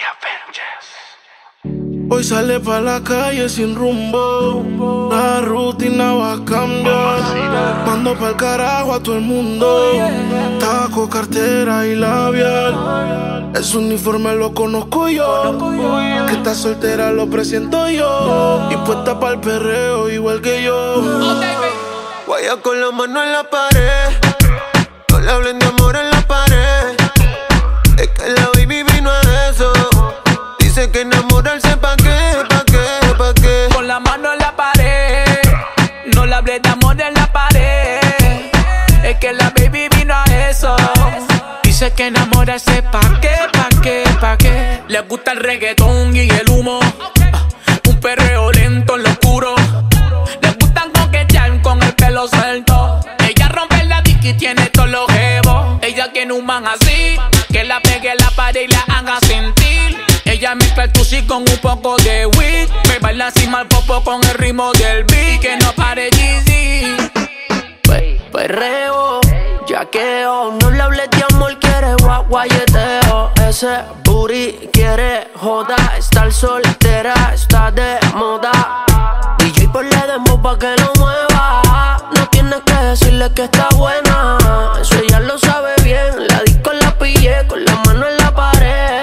Hoy sale pa' la calle sin rumbo, la rutina va a cambiar. Mando pa'l carajo a todo el mundo, taco, cartera y labial. Ese uniforme lo conozco yo, que está soltera lo presiento yo, y puesta pa'l perreo igual que yo. Guaya con la mano en la pared, no le hablen de amor en la pared. Es que la baby vino a eso. Dice que enamorarse pa' qué, pa' qué, pa' qué. Con la mano en la pared, no le hablé de amor en la pared. Es que la baby vino a eso. Dice que enamorarse pa' qué, pa' qué, pa' qué. Le gusta el reggaetón y el humo, un perreo lento en lo oscuro. Le gustan coquetear con el pelo suelto. Ella rompe la disc y tiene todos los jevos. Ella tiene un man así, que la pegue en la pared y la haga sentir. Ella mezcla el tusi con un poco de weed. Me baila encima el popo con el ritmo del beat. Que no pare Jeezy. Perreo, yaqueo, no le hables de amor, quiere guayeteo. Ese booty quiere joda, estar soltera está de moda. DJ ponle demo pa' que lo mueva. No tienes que decirle que está buena, eso ella lo sabe bien. La disco la pillé con la mano en la pared.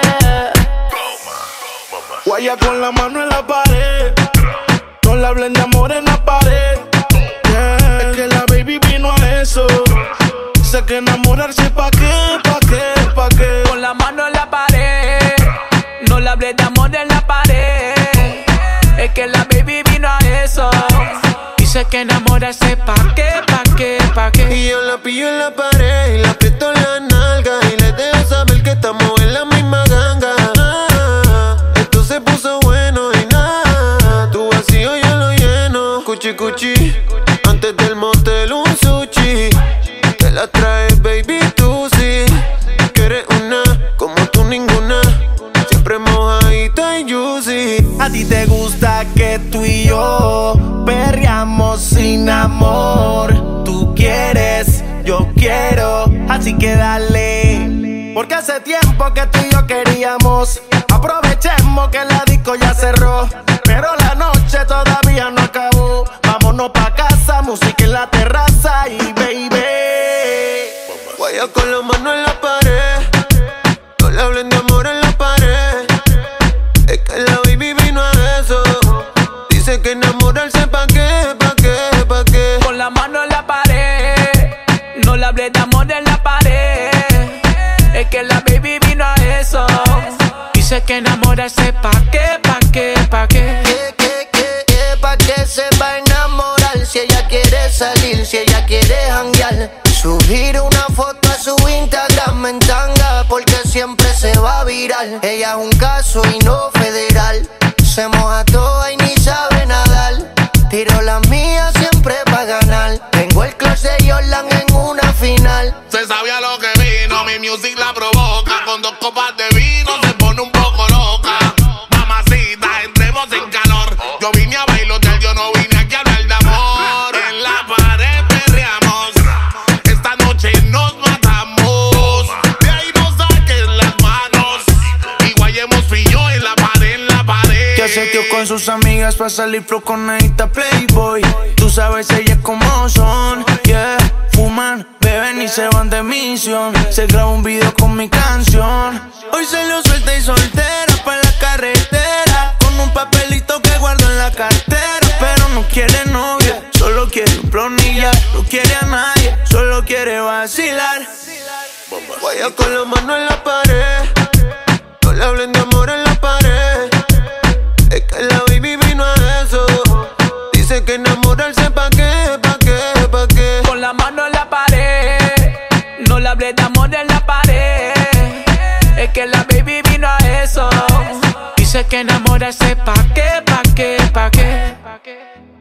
Guaya con la mano en la pared, no le hablen de amor en la pared. Es que la baby vino a eso. Sé que enamorarse pa' qué, pa' qué, pa' qué. Con la mano en la pared, no le hablé de amor en la pared. Es que la baby vino a eso. Dice que enamorarse pa' qué, pa' qué, pa' qué. Y yo la pillo en la pared y la aprieto en la nalga y le dejo saber que estamos en la misma ganga. Esto se puso bueno y nada, tu vacío yo lo lleno. Cuchi cuchi, antes del motel un sushi. Te la traes baby tú sí, que eres una como tú ninguna, siempre mojadita y juicy. A ti te gusta que tú y yo perreamos sin amor. Tú quieres, yo quiero, así que dale. Porque hace tiempo que tú y yo queríamos. Aprovechemos que la disco ya cerró, pero la noche todavía no acabó. Vámonos pa' casa, música en la terraza y baby. Guaya con la mano en la pared, no le hablen de amor en la pared. Es que la baby vino a eso. Dice que enamorarse pa' qué, pa' qué, pa' qué. Con la mano en la pared, no le hablé de amor en la pared. Es que la baby vino a eso. Dice que enamorarse pa' qué, pa' qué, pa' qué. Pa' qué se va a enamorar si ella quiere salir, si ella quiere janguear. Subir una foto a su Instagram en tanga porque siempre se va a viral. Ella es un caso y no federal, se moja toda y ni sabe nadar. Tiro la mía siempre pa' ganar. Tengo el closet de Jordan en una final. Se sabía lo que vino, mi music la provoca. Con 2 copas de vino se pone un poco loca. Mamacita, entremos en calor. Yo vine a bailotear, yo no vine aquí a hablar de amor. En la pared perreamos, esta noche nos matamos. De ahí nos saquen las manos y guayemos frío en la pared, en la pared. Que aseteó con sus amigas pa' salir flow con Anita Playboy. Tú sabes ellas como son, yeah. Fuman, beben y se van de misión. Se graba un video con mi canción. Hoy salió suelta y soltera pa' la carretera, con un papelito que guardo en la cartera. Pero no quiere novia, solo quiere un plonilla. No quiere a nadie, solo quiere vacilar. Guaya con la mano en la pared, no le hablen de amor en la pared. Es que la baby vino a eso. Dice que enamorarse pa' qué, pa' qué, pa' qué. Con la mano en la pared, no le hablé de amor en la pared. Es que la baby vino a eso. Dice que enamorarse pa' qué, pa' qué, pa' qué.